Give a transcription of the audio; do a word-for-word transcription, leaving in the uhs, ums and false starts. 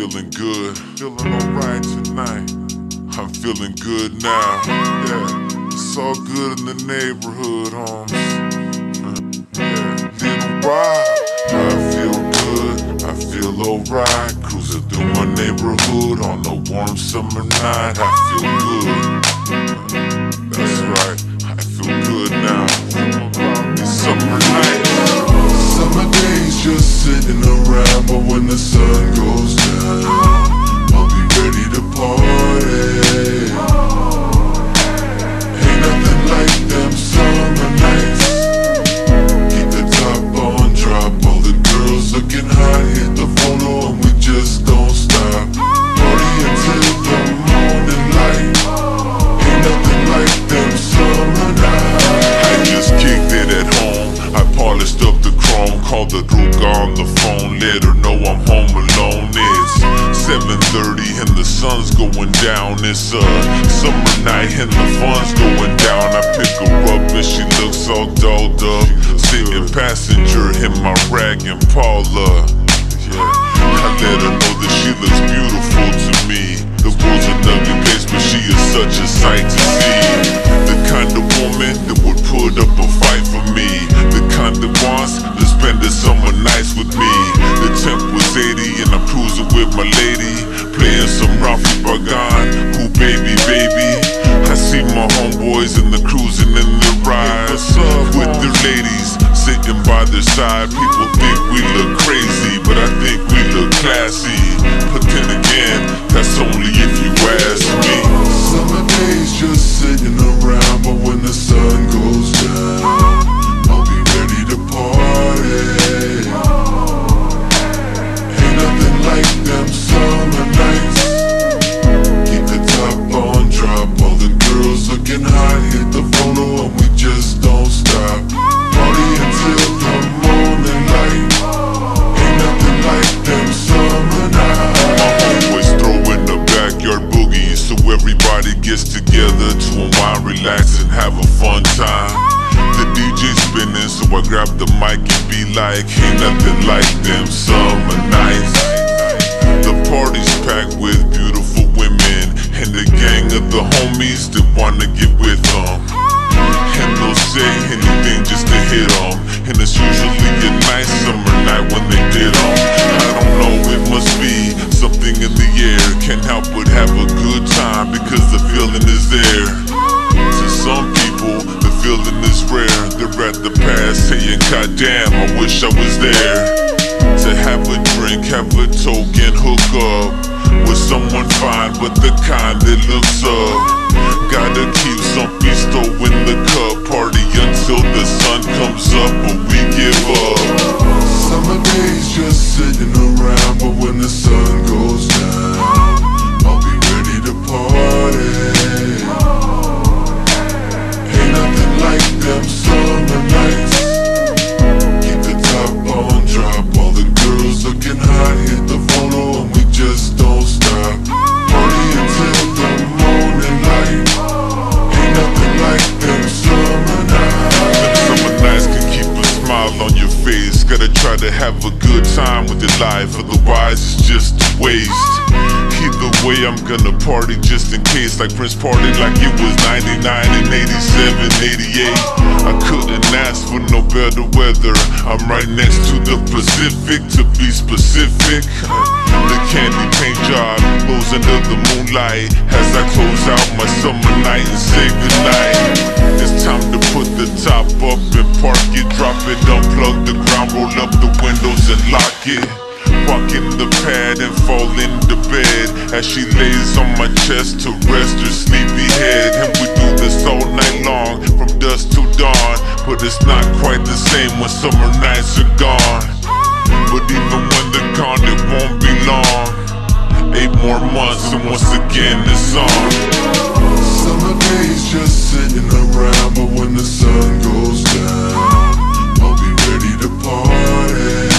feeling good, feeling alright tonight. I'm feeling good now, yeah. It's all good in the neighborhood, homes. Yeah, little Rob, I feel good, I feel alright. Cruising through my neighborhood on a warm summer night. I feel good, that's right, I feel good now. It's summer night, summer days just sitting around, but when the sun goes down, I'll be ready to party. Ain't nothing like them summer nights. Keep the top on, drop, all the girls looking hot, hit the photo and we just don't stop. Party until the morning light. Ain't nothing like them summer nights. I just kicked it at home, I polished up the chrome, called the Ruka on the phone, let her know I'm home alone. It's seven thirty and the sun's going down. It's a summer night and the fun's going down. I pick her up and she looks all dolled up, sitting passenger in my rag and Paula. Yeah, I let her know that she looks beautiful to me. The world's an ugly place, but she is such a sight to see. The kind of woman that would put up a fight for me, the kind that wants to spend the summer nights with me. The temp was eighty and I'm cruising with my lady, playing some Rafi Bagan, who baby baby. I see my homeboys and the cruising in their rides with their ladies sitting by their side. People think we look crazy, but I think we look classy. But then again, that's only if you ask me. Summer days just sitting around, but when the sun goes down, I'll be ready to party. Ain't nothing like them summer nights. Keep the top on, drop, all the girls looking hot, hit the photo and we just don't stop. Party until the morning light. Ain't nothing like them summer nights. My homeboys throwing the backyard boogie, so everybody gets together to unwind, relax and have a fun time. The D J spinning, so I grab the mic and be like, ain't nothing like them summer nights. The party's packed with beautiful women and the gang of the homies that wanna get with them. And they'll say anything just to hit them, and it's usually a nice summer night when they did them. I don't know, it must be something in the air. Can't help but have a good time because the feeling is there. To some people, the feeling is rare. They're at the past saying, God damn, I wish I was there. To have a drink, have a token, hook up with someone fine, but the kind that looks up. Gotta keep some pisto in the cup, party until the sun comes up, but we give up. Summer days just sitting around, but when the sun goes down, I'll be ready to party. Ain't nothing like them summer nights. Keep the top on, drop, all the girls looking hot, hit the photo and we just don't stop. Party until the morning light. Ain't nothing like them summer nights. Them summer nights can keep a smile on your face. Gotta try to have a good time with your life, otherwise it's just a waste. Either way, I'm gonna party just in case, like Prince partied like it was ninety-nine and eighty-seven, eighty-eight. I couldn't ask for no better weather. I'm right next to the Pacific, to be specific. The candy paint job glows under the moonlight as I close out my summer night and say goodnight. It's time to put the top up and park it, drop it, unplug the ground, roll up the windows and lock it. Walk in the pad and fall into bed as she lays on my chest to rest her sleepy head. And we do this all night long, from dusk till dawn. But it's not quite the same when summer nights are gone. But even when they're gone, it won't be long. Eight more months and once again it's on. Summer days just sitting around, but when the sun goes down, I'll be ready to party.